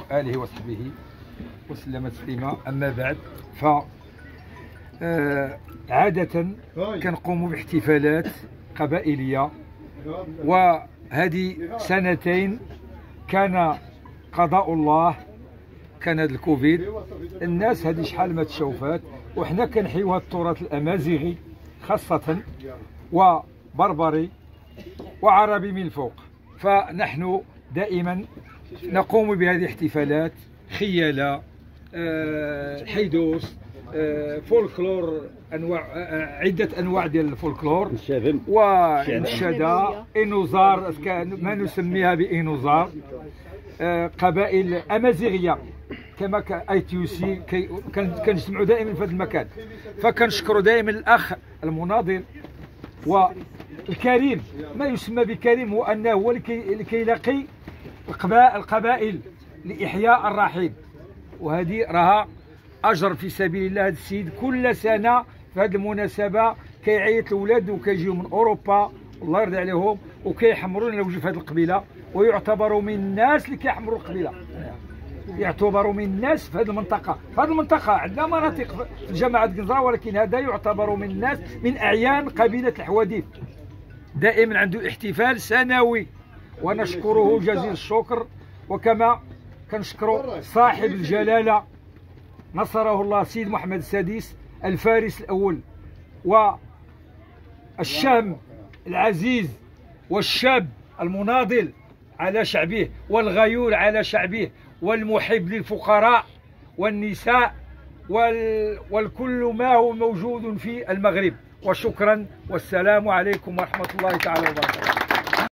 وآله وصحبه وسلم تسليما. أما بعد، ف عادة كنقوم باحتفالات قبائلية، وهذه سنتين كان قضاء الله، كان هذا الكوفيد، الناس هذه شحال ما تشوفات، وحنا كنحيو هذا التراث الأمازيغي خاصة وبربري وعربي من الفوق. فنحن دائما نقوم بهذه الاحتفالات، خيالة، حيدوس، فولكلور، انواع، عده انواع ديال الفولكلور، والشدا، انوزار، ما نسميها بانوزار، قبائل امازيغيه كما اي تي سي كنجتمعوا دائما في هذا المكان. فكنشكروا دائما الاخ المناضل والكريم، ما يسمى بكريم هو انه هو اللي كيلاقي القبائل لاحياء الرحيم، وهذه راها اجر في سبيل الله. هذا السيد كل سنه في هذه المناسبه كيعيط الاولاد وكيجيو من اوروبا الله يرضي عليهم وكيحمروا لنا وجه في هذه القبيله، ويعتبروا من الناس اللي كيحمروا القبيله، يعتبروا من الناس في هذه المنطقه. في هذه المنطقه عندنا مناطق في جماعه قنزره، ولكن هذا يعتبر من الناس من اعيان قبيله الحواديف. دائما عنده احتفال سنوي ونشكره جزيل الشكر، وكما كنشكروا صاحب الجلاله نصره الله سيد محمد السادس الفارس الاول، والشهم العزيز والشاب المناضل على شعبه والغيور على شعبه والمحب للفقراء والنساء والكل ما هو موجود في المغرب. وشكرا، والسلام عليكم ورحمة الله تعالى وبركاته.